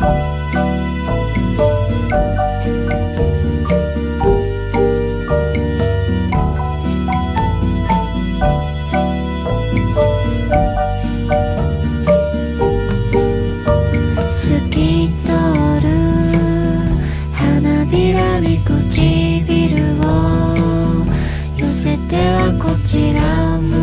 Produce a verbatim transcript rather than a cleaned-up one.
透き通る花びらに唇を寄せてはこちらを向